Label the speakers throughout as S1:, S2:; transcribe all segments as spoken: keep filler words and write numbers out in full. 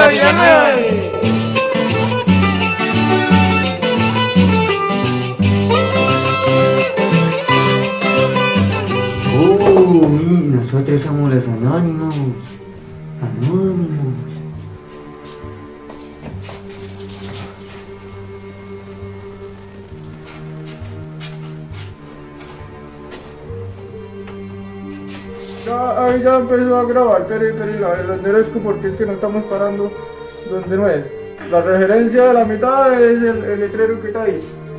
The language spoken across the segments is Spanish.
S1: para Villanueva.
S2: Oh, nosotros somos los anónimos. Anónimos.
S3: Ya, ahí ya empezó a grabar, pero, pero la, la enderezco porque es que no estamos parando donde no es. La referencia de la mitad es el, el letrero que está ahí.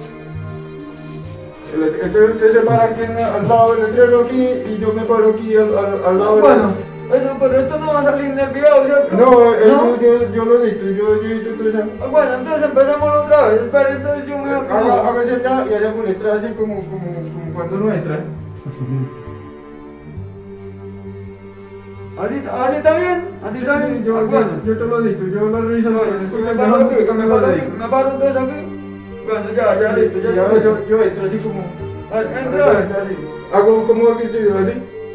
S3: El, entonces usted se para aquí en- al lado del letrero aquí y yo me paro aquí al, al, al lado
S4: Bueno, eso, pero esto no va a salir en el video, ¿cierto?
S3: del... No, eso
S4: ¿No?
S3: Yo, yo lo edito, yo, yo edito todo eso.
S4: Bueno, entonces empecemos otra vez. Espera, entonces yo me
S3: Haga,
S4: acomodo.
S3: hágase allá y allá con letra así como, como, como cuando uno entra.
S4: ¿Así, así está bien? ¿Así está
S3: Sí,
S4: bien?
S3: yo,
S4: Ah,
S3: yo,
S4: bueno.
S3: yo te lo edito, yo las risas
S4: Bueno,
S3: que se
S4: me
S3: escuchan
S4: paro aquí,
S3: yo
S4: me
S3: me
S4: paro
S3: las
S4: aquí,
S3: edito.
S4: me paro entonces aquí. Bueno, ya, ya listo, ya,
S3: Y ahora
S4: listo.
S3: yo, yo entro así como...
S4: A ver, entra.
S3: Entra así. Hago como que estoy así.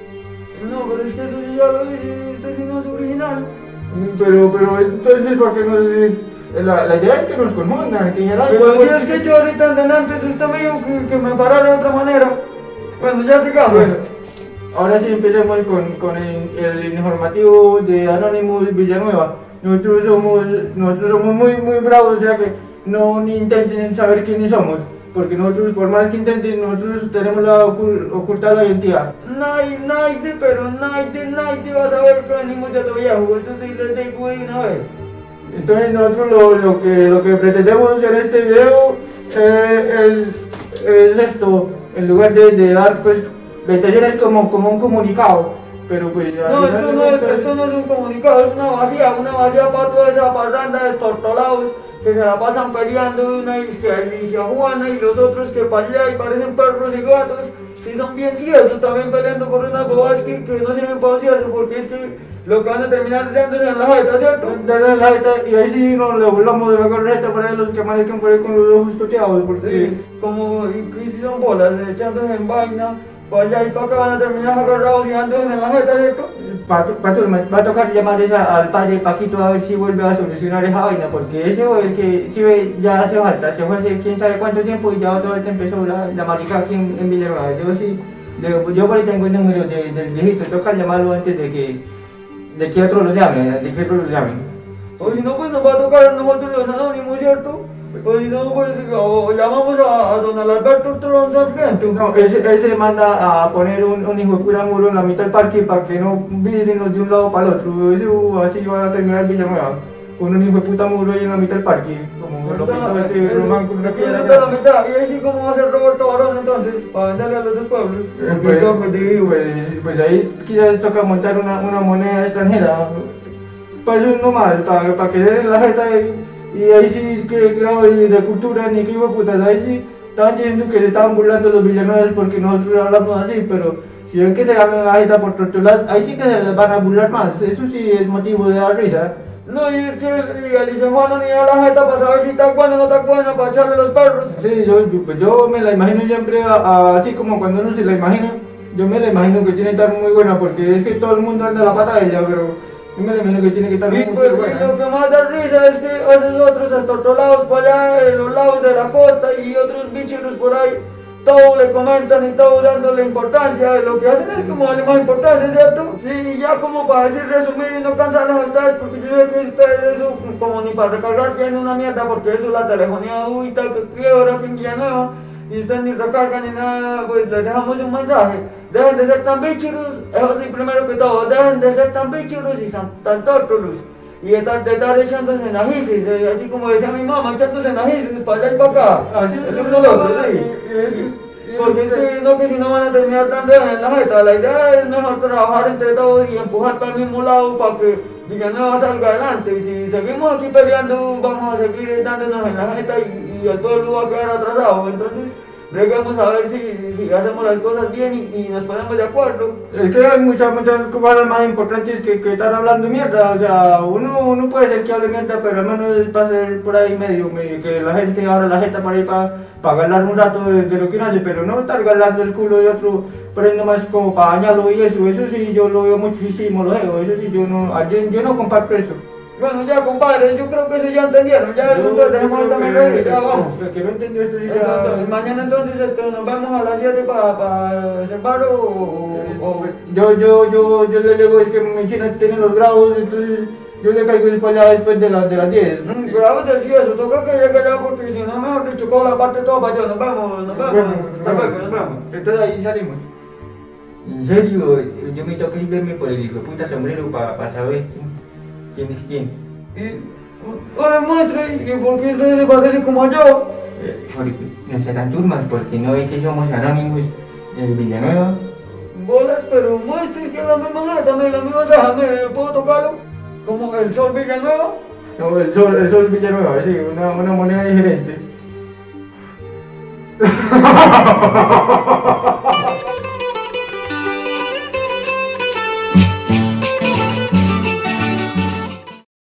S4: No, pero es que eso yo ya lo hice, este sí no es original.
S3: Pero, pero entonces, ¿para qué nos...? La, la idea es que nos confundan, que ya nadie...
S4: Pero si es que yo ahorita en delante usted me dijo que, que me parara de otra manera. Bueno, ya sigamos.
S3: Bueno, ahora sí empecemos con, con el, el informativo de Anonymous Villanueva. Nosotros somos, nosotros somos muy, muy bravos, ya que no ni intenten saber quiénes somos. Porque nosotros, por más que intenten, nosotros tenemos la ocul- ocultar la identidad.
S4: Nadie, nadie, pero nadie, nadie va a saber que venimos de tu viejo. Eso sí les digo de una vez.
S3: Entonces nosotros lo, lo, que, lo que pretendemos en este video eh, es, es esto, en lugar de, de dar pues la intención es como, como un comunicado, pero pues... al
S4: No,
S3: final
S4: esto
S3: de
S4: no, es,
S3: cuentas-
S4: esto no es un comunicado, es una vacía, una vacía para toda esa parranda de estortolados que se la pasan peleando, una dice que Alicia Juana y los otros que para allá y parecen perros y gatos, si son bien ciesos también peleando por unas bobadas que, que no sirven para un cieso, porque es que lo que van a terminar dándose en la jeta, ¿cierto?
S3: Darle la jeta, y ahí sí nos le burlamos de la correcta para los que manejan por ahí con los ojos toteados, porque...
S4: Sí, como y- hicieron bolas, echándose en vaina, para allá y para acá van a terminar agarrados y dándose en la jeta, ¿cierto?
S3: Pato, Pato, me va a tocar llamar esa- al padre Paquito a ver si vuelve a solucionar esa vaina, porque ese fue el que sí, ve, ya hace falta, se fue hace quién sabe cuánto tiempo y ya otra vez empezó la, la marica aquí en, en Villanueva. Yo sí, le- yo por ahí tengo el número de- del viejito, toca llamarlo antes de que, de que otro lo llame, de que otro lo llame.
S4: O si no, pues nos va a tocar a nosotros los anónimos, ¿cierto? O si no, pues o llamamos a, a don Alberto Tron Sargento.
S3: No, ese, ese manda a poner un, un hijo de puta muro en la mitad del parque para que no viren de un lado para el otro. Eso así va a terminar Villanueva, con un hijo de puta muro ahí en la mitad del parque, como lo pintó este Román con una
S4: Eso
S3: piedra.
S4: está la mitad. Y ahí sí, ¿cómo va a ser Roberto Barón entonces? Para venderle a los dos pueblos.
S3: Eh, Pues, pues, pues ahí quizás toca montar una, una moneda extranjera. Para eso nomás, para, para que den la jeta y, y ahí sí que grado de, de cultura ni que hijo de putas, ahí sí estaban diciendo que se estaban burlando los villanuevas porque nosotros hablamos así, pero si ven que se ganan la jeta por tortulas, ahí sí que se les van a burlar más, eso sí es motivo de dar risa.
S4: No, y es que y Alicia Juana ni da la jeta para saber si está buena o no está buena para echarle los perros.
S3: Sí, yo, yo, pues yo me la imagino siempre a- a- así como cuando uno se la imagina, yo me la imagino que tiene que estar muy buena porque es que todo el mundo anda a la pata de ella, pero yo me la imagino que tiene que estar muy,
S4: Y
S3: muy
S4: pues y
S3: buena.
S4: lo que más da risa es que esos otros estortolados para allá en los lados de la costa y otros bichitos por ahí, todos le comentan y todos dándole importancia, lo que hacen es como darle más importancia, ¿cierto? Sí, ya como para decir resumir y no cansarles a ustedes, porque yo sé que ustedes eso como ni para recargar tienen una mierda, porque eso es la telefonía adulta que quiebra aquí en Villanueva, y ustedes ni recargan ni nada, pues les dejamos un mensaje. Dejen de ser tan bichiros, eso sí primero que todo, dejen de ser tan bichiros y tan, tan tórtolos. Y de estar, de estar echándose en ajices, eh, así como decía mi mamá, echándose en ajices para allá y para acá.
S3: Así
S4: es
S3: es,
S4: uno al otro,
S3: y-
S4: sí.
S3: y es que-
S4: Porque es que no, que si no van a terminar dando en la jeta. La idea es mejor trabajar entre todos y empujar para el mismo lado para que Villanueva salga adelante. Y si seguimos aquí peleando, vamos a seguir dándonos en la jeta y, y el pueblo va a quedar atrasado. Entonces, breguemos a ver si, si hacemos las cosas bien y, y nos ponemos de acuerdo.
S3: Es que hay muchas, muchas cosas más importantes que, que estar hablando mierda, o sea, uno, uno puede ser que hable mierda, pero al menos va a ser por ahí medio, medio que la gente abra la jeta para ir para, para ganar un rato de, de lo que uno hace, pero no estar ganando el culo de otro, por ahí nomás como para dañarlo y eso, eso sí yo lo veo muchísimo, lo veo, eso sí yo no, yo, yo no comparto eso.
S4: Bueno, ya compadre, yo creo que eso ya entendieron, ya eso entonces dejemos también reír, ya vamos.
S3: Que, que no entendió esto, sí, ya.
S4: Entonces, mañana entonces este, nos vemos a las siete para pa hacer paro o, o...
S3: Yo, yo, yo, yo le digo, es que mi china tiene los grados, entonces yo le caigo para allá después de, la, de las diez. ¿no?
S4: Grados del cielo, toca que llegue allá porque si no, mejor dicho, con la parte toda para allá, nos vemos, nos vemos,
S3: Bueno,
S4: hasta luego, nos vemos.
S3: Entonces ahí salimos. En serio, yo me toca irme por el hijo de puta sombrero para pa saber quién es quién.
S4: Y, ahora muestre, ¿y por qué usted se parece como yo?
S3: Eh, porque no se tan turmas, porque no es que somos anónimos de Villanueva.
S4: Bolas, pero muestre que es la misma jeta, mire, la misma ceja, mire, ¿puedo tocarlo? Como el sol Villanueva.
S3: No, el sol, el sol Villanueva, sí, una, una moneda diferente.